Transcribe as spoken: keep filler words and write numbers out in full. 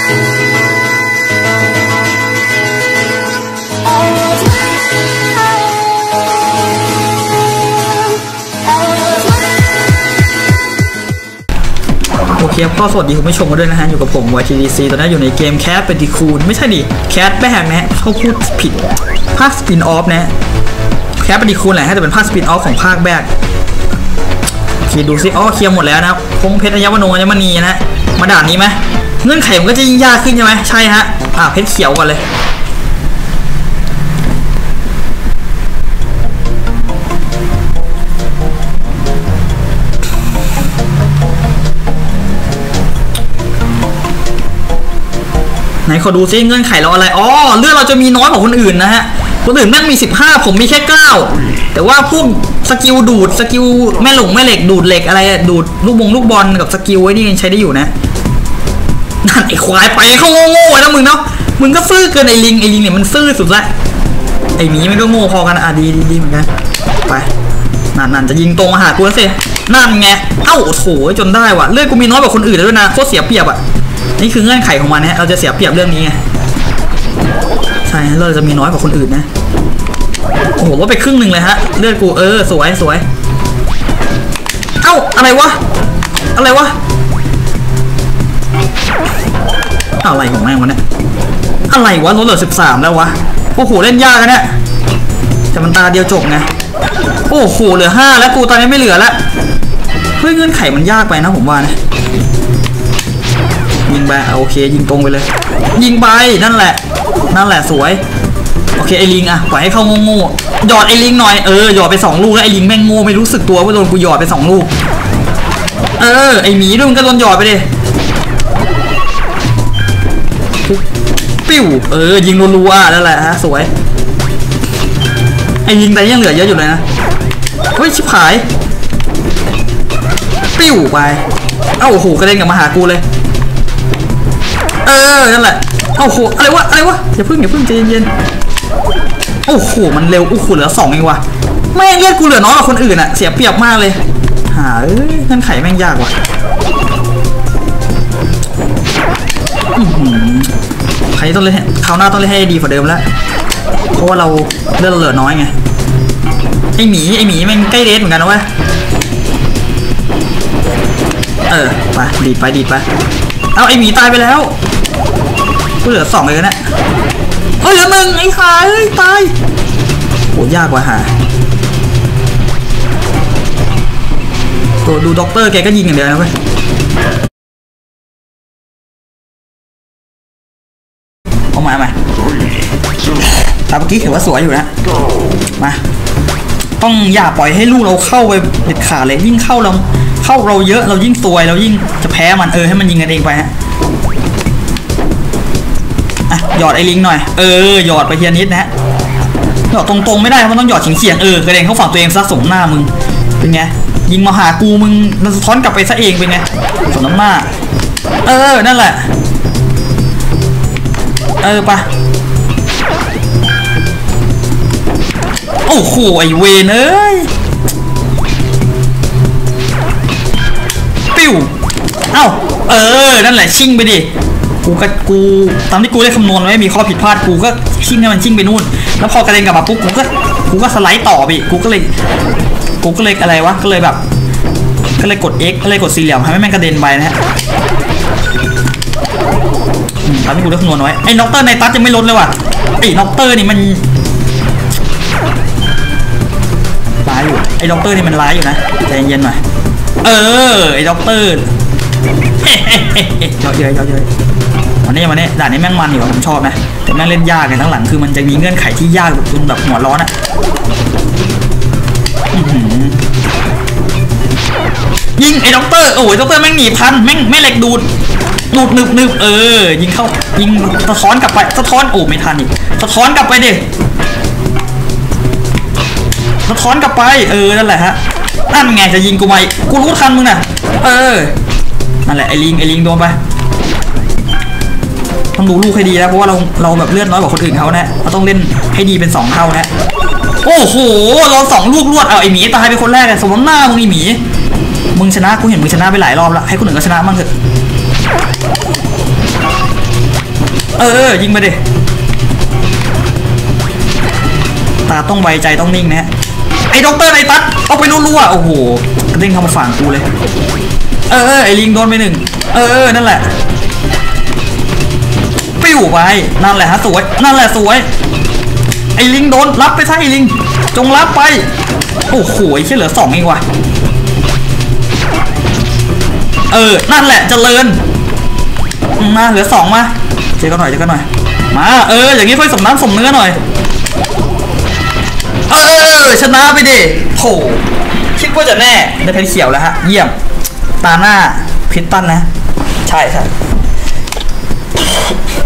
โอเคก็สวัสดีคุณผู้ชมกันด้วยนะฮะอยู่กับผม วาย ที ดี ซี ตอนนี้อยู่ในเกมแคสเป็นดีคูลไม่ใช่ดิแคสแบกนะเขาพูดผิดภาคสปินออฟนะแคสเป็นดีคูลแหละแต่เป็นภาคสปินออฟของภาคแบกคิดดูซิอ๋อเคลียร์หมดแล้วนะพงเพชรอัญมโนอัญมณีนะมาด่านนี้ไหมเงื่อนไขมันก็จะยิ่งยากขึ้นใช่ไหมใช่ฮะอ่ะเพชรเขียวก่อนเลยไหนขอดูซิเงื่อนไขเราอะไรอ๋อเลือดเราจะมีน้อยกว่าคนอื่นนะฮะคนอื่นแม่งมีสิบห้าผมมีแค่เก้าแต่ว่าพวกสกิลดูดสกิลแม่หลงแม่เหล็กดูดเหล็กอะไรดูดลูกบงลูกบอลกับสกิลไว้นี่ยังใช้ได้อยู่นะนั่นไอ้ควายไปเขาโง่ๆนะมึงเนาะมึงก็ซื่อเกินไอ้ลิงไอ้ลิงเนี่ยมันซื่อสุดละไอ้หมีมันก็โง่พอกันอ่ะดีดีเหมือนกันไปนั่นนั่นจะยิงตรงมาหากูแล้วสินั่นไงเอ้าโถจนได้ว่ะเลือดกูมีน้อยกว่าคนอื่นแล้วด้วยนะโคตรเสียเปรียบอ่ะนี่คือเงื่อนไขของมันนะเราจะเสียเปรียบเรื่องนี้ไงใช่เราจะมีน้อยกว่าคนอื่นนะโอ้โหว่าไปครึ่งหนึ่งเลยฮะเลือดกูเออสวยสวยเอ้าอะไรวะอะไรวะอะไรของแม่งวะเนี่ยอะไรวะลดเหลือสิบสามแล้ววะโอ้โหเล่นยากนะเนี่ยแต่มันตาเดียวจบไงโอ้โหเหลือห้าแล้วกูตอนนี้ไม่เหลือแล้วเฮ้ยเงื่อนไขมันยากไปนะผมว่านะยิงไปโอเคยิงตรงไปเลยยิงไปนั่นแหละนั่นแหละสวยโอเคไอ้ลิงอะปล่อยให้เข้าโง่ๆหยอดไอ้ลิงหน่อยเออหยอดไปสองลูกแล้วไอ้ลิงแม่งโง่ไม่รู้สึกตัวว่าโดนกูหยอดไปสองลูกเออไอ้หมีด้วยมันก็โดนหยอดไปดิปิ้วเออยิงรัวๆนั่นแหละฮะสวยไอ้ลิงแต่ยังเหลือเยอะอยู่เลยนะเฮ้ยชิบหายปิ้วไปเอ้าโอ้โหกระเด็นกลับมาหากูเลยเออนั่นแหละโอ้โหอะไรวะอะไรวะอย่าพึ่งอย่าพึ่งใจเย็นๆโอ้โหมันเร็วโอ้โหเหลือสองเองวะแม่งเลือดกูเหลือน้อยกว่าคนอื่นอะเสียเปรียบมากเลยหาเอ้ยเงื่อนไขแม่งยากว่ะใครต้องเล่นคราวหน้าต้องเล่นให้ดีกว่าเดิมแล้วเพราะว่าเราเลือดเหลือน้อยไงไอหมีไอหมีแม่งใกล้เดทเหมือนกันนะเว้ยเออไปดีดไปดีดไปเอาไอหมีตายไปแล้วกูเหลือสองเลยนะเฮ้ยเหลือหนึ่งไอ้ขาเฮ้ยตายโหยากกว่าหาตัวดูด็อกเตอร์แกก็ยิงอย่างเดียวนะเว้ยเอามาใหม่ตามเมื่อกี้ถือว่าสวยอยู่นะมาต้องอย่าปล่อยให้ลูกเราเข้าไปเด็ดขาดเลยยิ่งเข้าเราเข้าเราเยอะเรายิ่งซวยเรายิ่งจะแพ้มันเออให้มันยิงกันเองไปฮะอ่ะหยอดไอ้ลิงหน่อยเออหยอดไปเทียนิดนะฮะหยอดตรงๆไม่ได้มันต้องหยอดเฉียงๆเออกระเด็นเข้าฝั่งตัวเองซะสมหน้ามึงเป็นไงยิงมาหากูมึงมันสะท้อนกลับไปซะเองเป็นไงสมน้ำหน้าเออนั่นแหละเออปะโอ้โหไอเวนเอ้ยปิ้วเอ้าเออนั่นแหละชิ่งไปดิกูก็กูตามที่กูได้คำนวณไว้มีข้อผิดพลาดกูก็ชิ่งให้มันชิ่งไปนู่นแล้วพอกระเด็นกลับมาปุ๊บกูก็กูก็สไลด์ต่อไปกูก็เลยกูก็เลยอะไรวะก็เลยแบบก็เลยกด X ก็เลยกดสี่เหลี่ยมให้แม่งกระเด็นไปนะฮะตามที่กูได้คำนวณไว้ไอ้น็อกเตอร์ในตัดยังไม่ลดเลยว่ะไอ้น็อกเตอร์นี่มันร้ายอยู่ไอ้ด็อกเตอร์นี่มันร้ายอยู่นะใจเย็นๆหน่อยเออไอ้ด็อกเตอร์เฮ้เฮ้เยอะเยอะเยอะเยอะวันนี้วันนี้ด่านนี้แม่งมันอยู่ผมชอบนะแต่แม่งเล่นยากเลยทั้งหลังคือมันจะมีเงื่อนไขที่ยากจนแบบหัวร้อนอะยิงไอ้ด็อกเตอร์โอ้ยด็อกเตอร์แม่งหนีพันแม่งแม่เหล็กดูดดูดนึบนึบเออยิงเข้ายิงสะท้อนกลับไปสะท้อนโอ้ไม่ทันอีกสะท้อนกลับไปดิสะท้อนกลับไปเออนั่นแหละฮะนั่นไงจะยิงกูไหมกูรู้ทันมึงน่ะเออนั่นแหละไอ้ลิงไอ้ลิงโดนไปต้องดูลูกให้ดีนะเพราะว่าเราเราแบบเลือดน้อยกว่าคนอื่นเขานะเราต้องเล่นให้ดีเป็นสองเท่านะโอ้โหเราสองลูกรวดเอาไอ้หมีตายไปคนแรกเลยสมน้ำหน้ามึงไอ้หมีมึงชนะกูเห็นมึงชนะไปหลายรอบแล้วให้คนอื่นก็ชนะบ้างเถอะออยิงไปดิตาต้องไวใจต้องนิ่งนะฮะไอ้ด็อกเตอร์ไนตัสเอาไปรัวๆโอ้โหกระเด้งเข้ามาฝั่งกูเลยเออไอ้ลิงโดนไปหนึ่งเออนั่นแหละปิ้วไปนั่นแหละฮะสวยนั่นแหละสวยไอ้ลิงโดนรับไปซะไอ้ลิงจงรับไปโอ้โหแค่เหลือสองเองว่ะเออนั่นแหละเจริญมาเหลือสองมาเจ๊ก็หน่อยเจ๊ก็หน่อยมาเอออย่างนี้ค่อยสมน้ำสมเนื้อหน่อยเออชนะไปดิโถคิดว่าจะแน่ได้เพชรเขียวแล้วฮะเยี่ยมตาหน้าพิตตันนะใช่ใช่